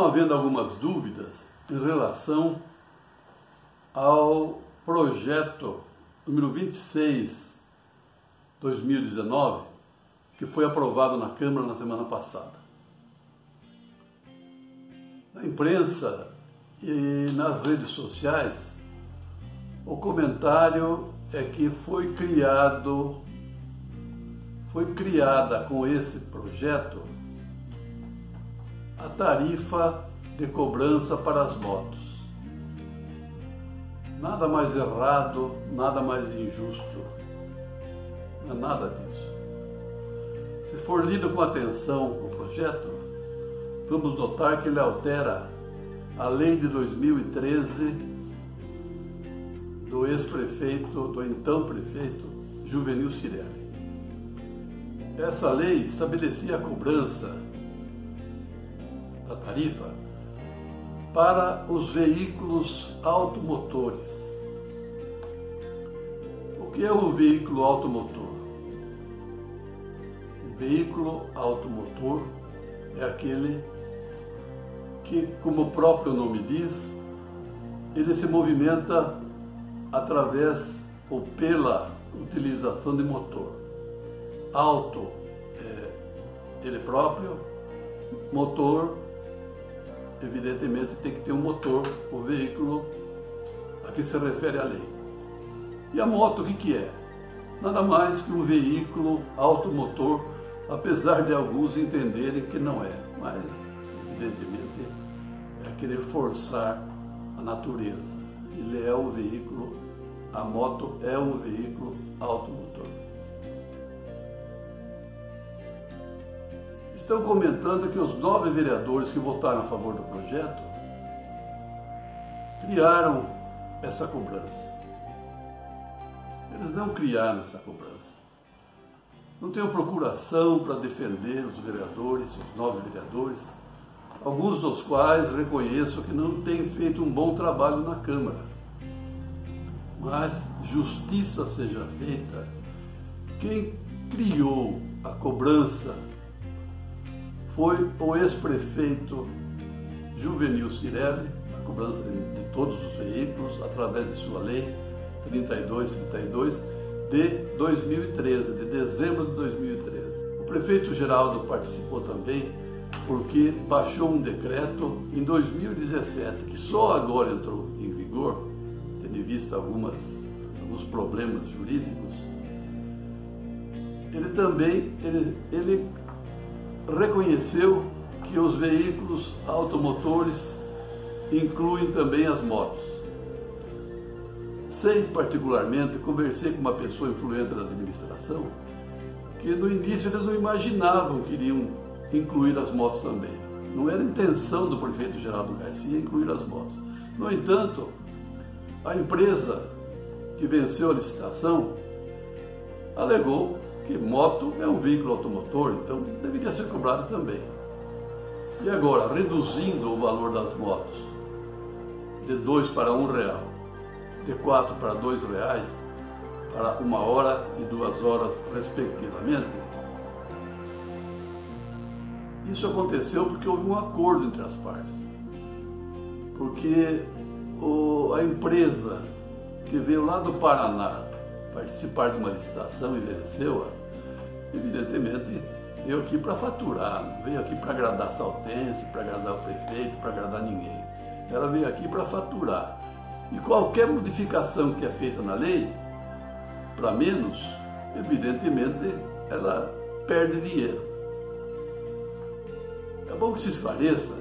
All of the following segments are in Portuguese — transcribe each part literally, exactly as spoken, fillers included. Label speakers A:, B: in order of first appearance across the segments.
A: havendo algumas dúvidas em relação ao projeto número vinte e seis, dois mil e dezenove, que foi aprovado na Câmara na semana passada. Na imprensa e nas redes sociais, o comentário é que foi criado, foi criada com esse projeto a tarifa de cobrança para as motos. Nada mais errado, nada mais injusto, não é nada disso. Se for lido com atenção o projeto, vamos notar que ele altera a lei de dois mil e treze do ex-prefeito, do então prefeito Juvenil Cirelli. Essa lei estabelecia a cobrança da tarifa para os veículos automotores. O que é um veículo automotor? Um veículo automotor é aquele que, como o próprio nome diz, ele se movimenta através ou pela utilização de motor. Auto é ele próprio, motor, evidentemente tem que ter um motor, o veículo a que se refere a lei. E a moto o que, que é? Nada mais que um veículo automotor, apesar de alguns entenderem que não é, mas evidentemente é querer forçar a natureza. Ele é um veículo, a moto é um veículo automotor. Estão comentando que os nove vereadores que votaram a favor do projeto criaram essa cobrança. Eles não criaram essa cobrança. Não tenho procuração para defender os vereadores, os nove vereadores, alguns dos quais reconheço que não têm feito um bom trabalho na Câmara. Mas justiça seja feita. Quem criou a cobrança foi o ex-prefeito Juvenil Cirelli, a cobrança de, de todos os veículos, através de sua lei trinta e dois trinta e dois de dois mil e treze, de dezembro de dois mil e treze. O prefeito Geraldo participou também porque baixou um decreto em dois mil e dezessete, que só agora entrou em vigor, tendo em vista algumas, alguns problemas jurídicos. Ele também ele, ele reconheceu que os veículos automotores incluem também as motos. Sei particularmente, conversei com uma pessoa influente da administração, que no início eles não imaginavam que iriam incluir as motos também. Não era intenção do prefeito Geraldo Garcia incluir as motos. No entanto, a empresa que venceu a licitação alegou que moto é um veículo automotor, então deveria ser cobrado também. E agora, reduzindo o valor das motos de dois para um real, de quatro para dois reais, para uma hora e duas horas, respectivamente, isso aconteceu porque houve um acordo entre as partes. Porque o, a empresa que veio lá do Paraná participar de uma licitação e venceu-a, evidentemente veio aqui para faturar, não veio aqui para agradar Saltense, para agradar o prefeito, para agradar ninguém. Ela veio aqui para faturar. E qualquer modificação que é feita na lei, para menos, evidentemente, ela perde dinheiro. É bom que se esclareça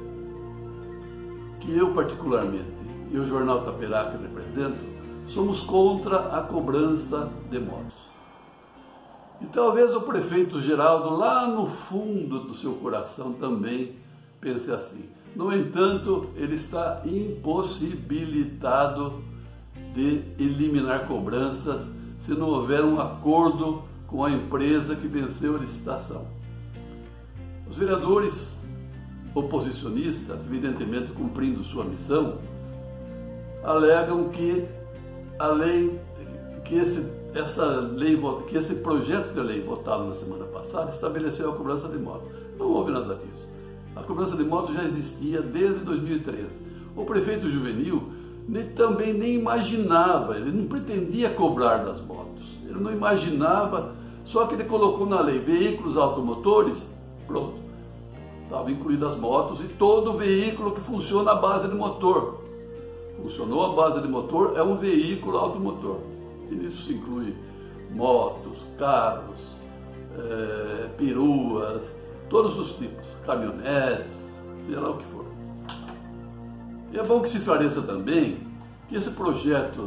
A: que eu, particularmente, e o Jornal Taperá que represento, somos contra a cobrança de motos. E talvez o prefeito Geraldo, lá no fundo do seu coração, também pense assim. No entanto, ele está impossibilitado de eliminar cobranças se não houver um acordo com a empresa que venceu a licitação. Os vereadores oposicionistas, evidentemente cumprindo sua missão, alegam que a lei, que esse, essa lei, que esse projeto de lei votado na semana passada estabeleceu a cobrança de moto. Não houve nada disso. A cobrança de motos já existia desde dois mil e treze. O prefeito Juvenil nem, também nem imaginava, ele não pretendia cobrar das motos. Ele não imaginava, só que ele colocou na lei veículos automotores, pronto. Estava incluído as motos e todo veículo que funciona à base de motor. Funcionou à base de motor, é um veículo automotor. E nisso se inclui motos, carros, é, peruas, todos os tipos, caminhonetes, seja lá o que for. E é bom que se esclareça também que esse projeto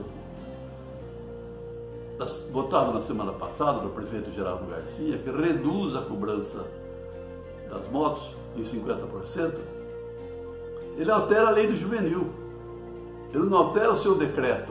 A: votado na semana passada do prefeito Geraldo Garcia, que reduz a cobrança das motos em cinquenta por cento, ele altera a lei do juvenil. Ele não altera o seu decreto,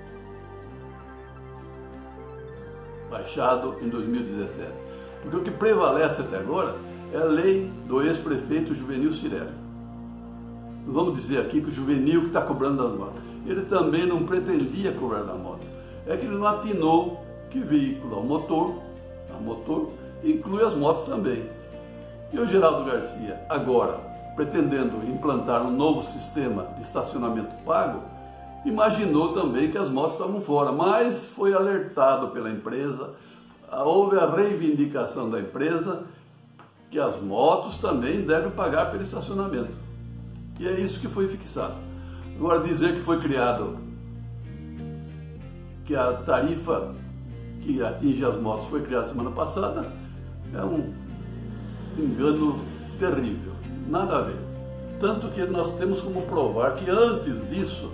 A: baixado em dois mil e dezessete. Porque o que prevalece até agora é a lei do ex-prefeito Juvenil Cirelli. Não vamos dizer aqui que o Juvenil que está cobrando das motos. Ele também não pretendia cobrar da moto. É que ele não atinou que veículo ao motor, a motor, inclui as motos também. E o Geraldo Garcia, agora, pretendendo implantar um novo sistema de estacionamento pago, imaginou também que as motos estavam fora, mas foi alertado pela empresa, houve a reivindicação da empresa que as motos também devem pagar pelo estacionamento. E é isso que foi fixado. Agora, dizer que foi criado, que a tarifa que atinge as motos foi criada semana passada, é um engano terrível, nada a ver. Tanto que nós temos como provar que antes disso,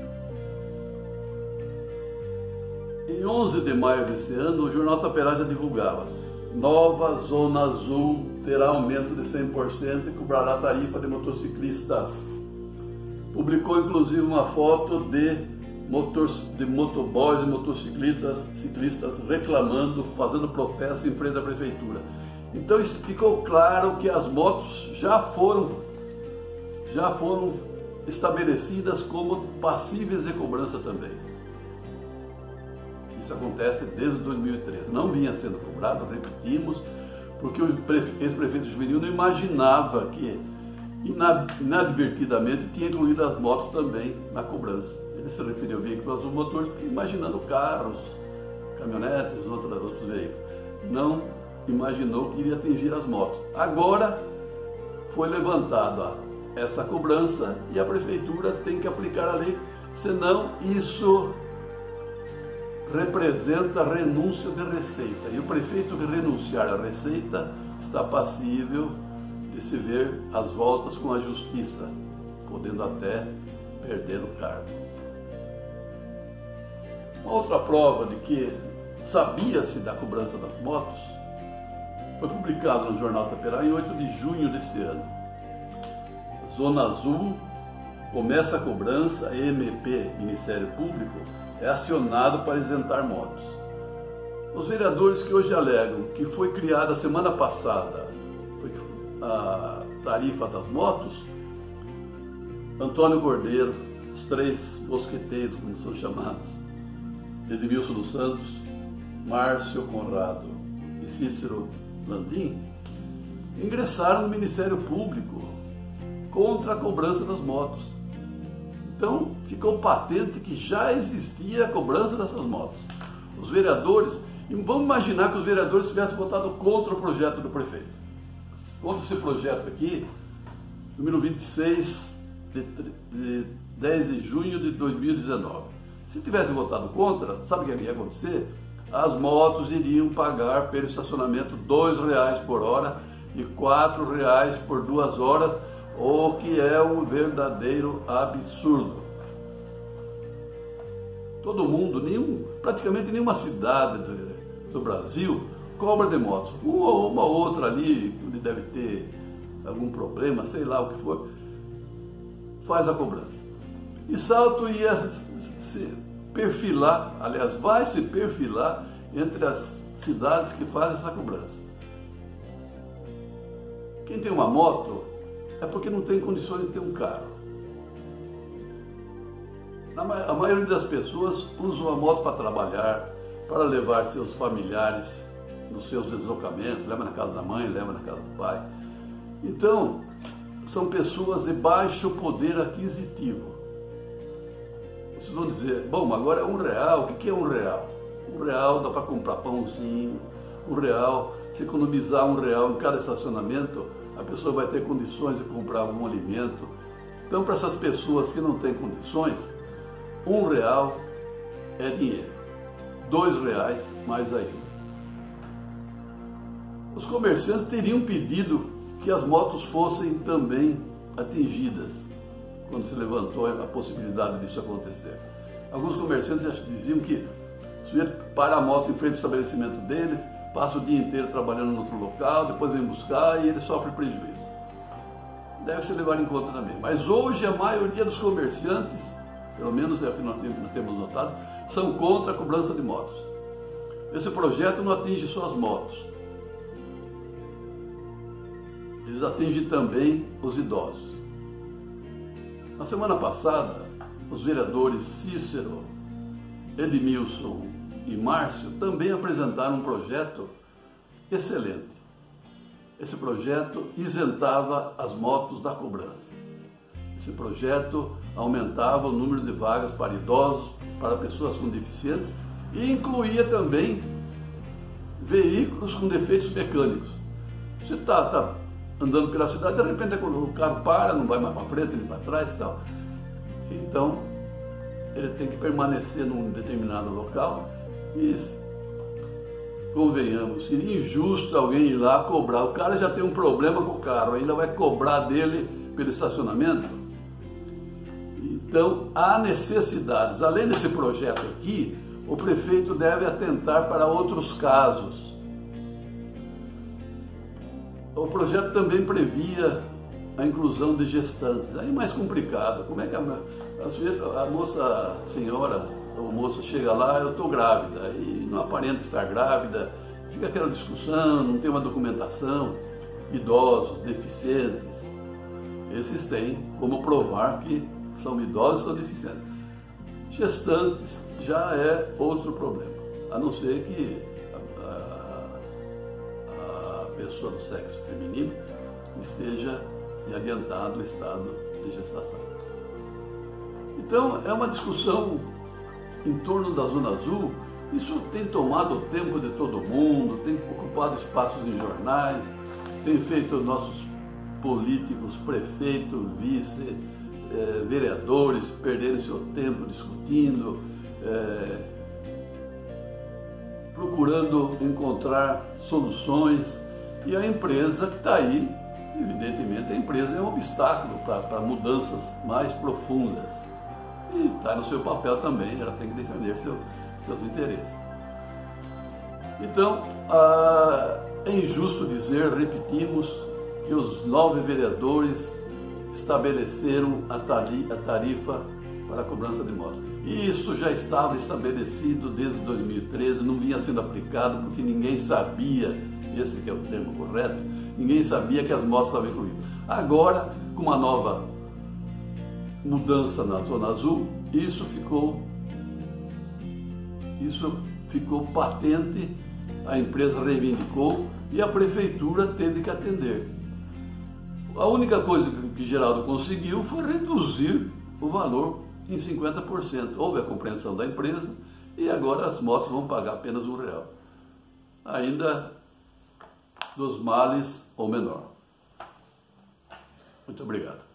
A: em onze de maio desse ano, o Jornal Taperá já divulgava: nova Zona Azul terá aumento de cem por cento e cobrará tarifa de motociclistas. Publicou inclusive uma foto de, motor, de motoboys e motociclistas ciclistas reclamando, fazendo protesto em frente à prefeitura. Então ficou claro que as motos já foram, já foram estabelecidas como passíveis de cobrança também. Isso acontece desde dois mil e treze. Não vinha sendo cobrado, repetimos, porque o ex-prefeito Juvenil não imaginava que inadvertidamente tinha incluído as motos também na cobrança. Ele se referiu a veículos automotores, imaginando carros, caminhonetes, outros, outros veículos. Não imaginou que iria atingir as motos. Agora foi levantada essa cobrança e a prefeitura tem que aplicar a lei, senão isso representa renúncia de receita. E o prefeito que renunciar à receita está passível de se ver às voltas com a justiça, podendo até perder o cargo. Uma outra prova de que sabia-se da cobrança das motos foi publicado no Jornal Taperá em oito de junho deste ano. Zona Azul começa a cobrança, M P, Ministério Público, é acionado para isentar motos. Os vereadores que hoje alegam que foi criada semana passada foi a tarifa das motos, Antônio Cordeiro, os três mosqueteiros, como são chamados, Edmilson dos Santos, Márcio Conrado e Cícero Landim, ingressaram no Ministério Público contra a cobrança das motos. Então, ficou patente que já existia a cobrança dessas motos. Os vereadores, e vamos imaginar que os vereadores tivessem votado contra o projeto do prefeito. Contra esse projeto aqui, número vinte e seis, de, de dez de junho de dois mil e dezenove. Se tivessem votado contra, sabe o que ia acontecer? As motos iriam pagar pelo estacionamento dois reais por hora e quatro reais por duas horas, o que é um verdadeiro absurdo. Todo mundo, nenhum, praticamente nenhuma cidade do, do Brasil cobra de motos. Uma ou uma outra ali, onde deve ter algum problema, sei lá o que for, faz a cobrança. E Salto ia se perfilar, aliás, vai se perfilar entre as cidades que fazem essa cobrança. Quem tem uma moto é porque não tem condições de ter um carro. A maioria das pessoas usam a moto para trabalhar, para levar seus familiares nos seus deslocamentos, leva na casa da mãe, leva na casa do pai. Então, são pessoas de baixo poder aquisitivo. Vocês vão dizer, bom, agora é um real, o que é um real? Um real dá para comprar pãozinho, um real, se economizar um real em cada estacionamento, a pessoa vai ter condições de comprar algum alimento. Então, para essas pessoas que não têm condições, um real é dinheiro, dois reais mais ainda. Os comerciantes teriam pedido que as motos fossem também atingidas, quando se levantou a possibilidade disso acontecer. Alguns comerciantes já diziam que o sujeito para a moto em frente ao estabelecimento dele, passa o dia inteiro trabalhando em outro local, depois vem buscar e ele sofre prejuízo. Deve ser levado em conta também. Mas hoje a maioria dos comerciantes, pelo menos é o que nós temos notado, são contra a cobrança de motos. Esse projeto não atinge só as motos. Eles atingem também os idosos. Na semana passada, os vereadores Cícero, Edmilson e Márcio também apresentaram um projeto excelente. Esse projeto isentava as motos da cobrança. Esse projeto aumentava o número de vagas para idosos, para pessoas com deficientes e incluía também veículos com defeitos mecânicos. Você está tá andando pela cidade, de repente o carro para, não vai mais para frente nem para trás e tal. Então, ele tem que permanecer num determinado local e, convenhamos, seria injusto alguém ir lá cobrar. O cara já tem um problema com o carro, ainda vai cobrar dele pelo estacionamento? Então, há necessidades. Além desse projeto aqui, o prefeito deve atentar para outros casos. O projeto também previa a inclusão de gestantes. Aí mais complicado. Como é que a, a, a moça, a senhora, o moço chega lá, eu estou grávida, e não aparenta estar grávida, fica aquela discussão, não tem uma documentação. Idosos, deficientes, esses têm como provar que são idosos e são deficientes. Gestantes já é outro problema, a não ser que a pessoa do sexo feminino esteja em adiantado estado de gestação. Então, é uma discussão em torno da Zona Azul. Isso tem tomado o tempo de todo mundo, tem ocupado espaços em jornais, tem feito nossos políticos, prefeito, vice, eh, vereadores perderem seu tempo discutindo, eh, procurando encontrar soluções. E a empresa que está aí, evidentemente, a empresa é um obstáculo para mudanças mais profundas. E está no seu papel também, ela tem que defender seu, seus interesses. Então, ah, é injusto dizer, repetimos, que os nove vereadores estabeleceram a tarifa para a cobrança de motos. Isso já estava estabelecido desde dois mil e treze, não vinha sendo aplicado porque ninguém sabia, esse que é o termo correto, ninguém sabia que as motos estavam incluídas. Agora, com uma nova mudança na Zona Azul, isso ficou, isso ficou patente, a empresa reivindicou e a prefeitura teve que atender. A única coisa que Geraldo conseguiu foi reduzir o valor em cinquenta por cento. Houve a compreensão da empresa e agora as motos vão pagar apenas um real. Ainda dos males ou menor. Muito obrigado.